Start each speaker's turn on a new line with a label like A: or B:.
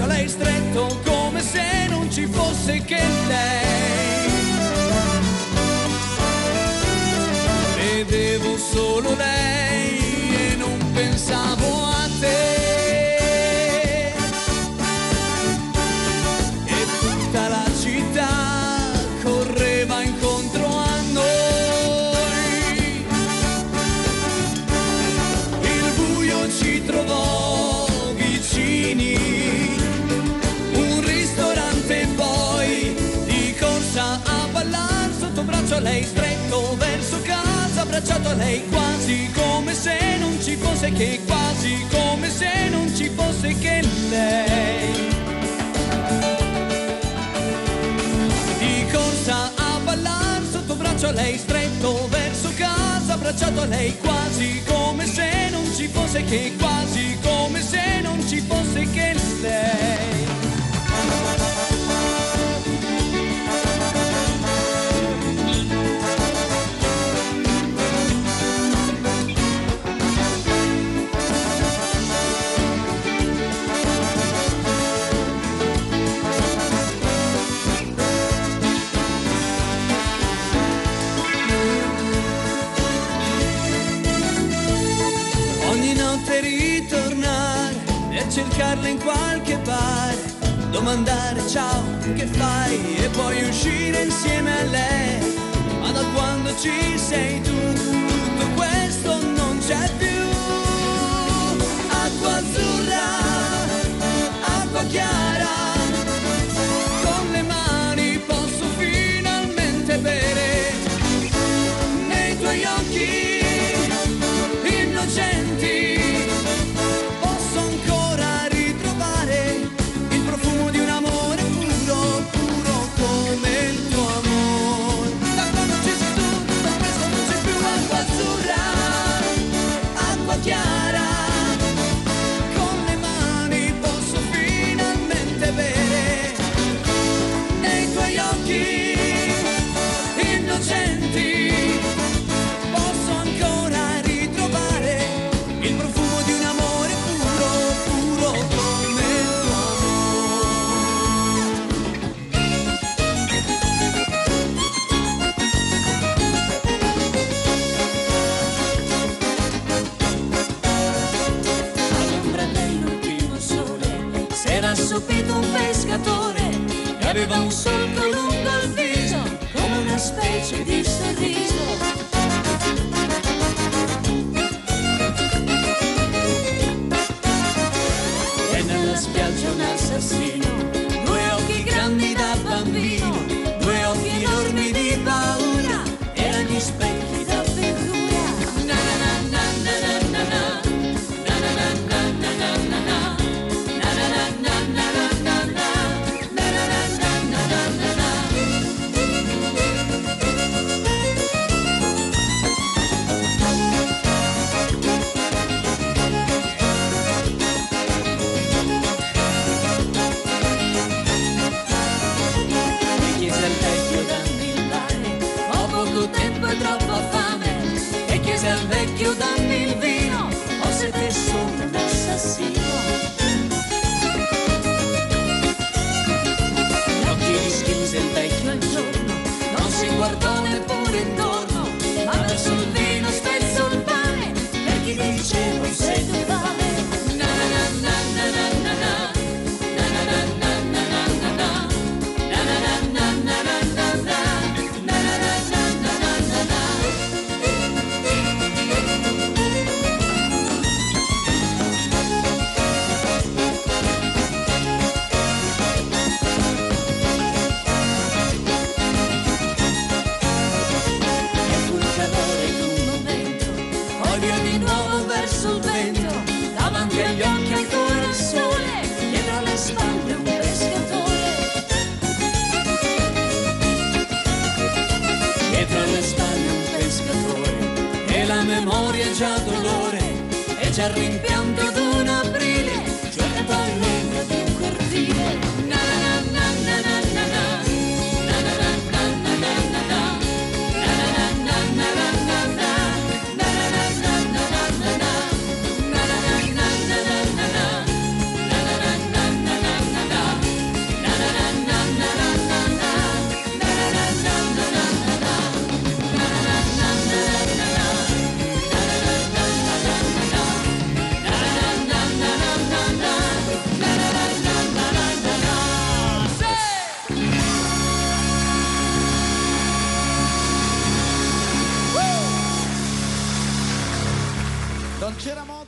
A: lei stretto come se non ci fosse che lei. Vedevo solo lei e non pensavo a te. E tutta la città correva incontro a noi. Il buio ci trovò vicini, un ristorante poi, di corsa a ballar sotto braccio a lei stretto verso casa, abbracciato a lei quasi come se non ci fosse che, quasi come se non ci fosse che lei. Di corsa a ballar sotto braccio a lei stretto verso casa, abbracciato a lei quasi come se non ci fosse che, quasi come se non ci fosse che lei. Ritornare per cercarla in qualche bar, domandare ciao che fai e poi uscire insieme a lei. Ma da quando ci sei tu tutto questo non c'è più. Acqua azzurra, acqua chiara, con le mani posso finalmente bere nei tuoi occhi innocenti. Chiara, con le mani posso finalmente bere nei tuoi occhi innocenti. Posso ancora ritrovare il profumo di un amore puro, puro come il tuo
B: Era assopito un pescatore che aveva un solco lungo al viso, come una specie di sorriso. E nella spiaggia un assassino, due occhi grandi da bambino, due occhi enormi di paura, erano gli specchi d'avventura. Na na na na na na na. Tempo e troppa fame, e chiese al vecchio dammi il vino, o se te sono un assassino. Gli occhi rischiuse il vecchio al giorno, non si guardò neppure intorno, ma verso il vino spezzò il pane, per chi diceva un segno fame. Na na na na na na na. Sul vento, davanti agli occhi ancora il sole, dietro alle spalle un pescatore. Dietro alle spalle un pescatore, e la memoria è già dolore, è già il rimpianto d'un aprile, giocato a legno di un cortile. Na na na na na na na. Na na na na na na na. Na na na na na na na. Na na na na na na.
C: Non c'era modo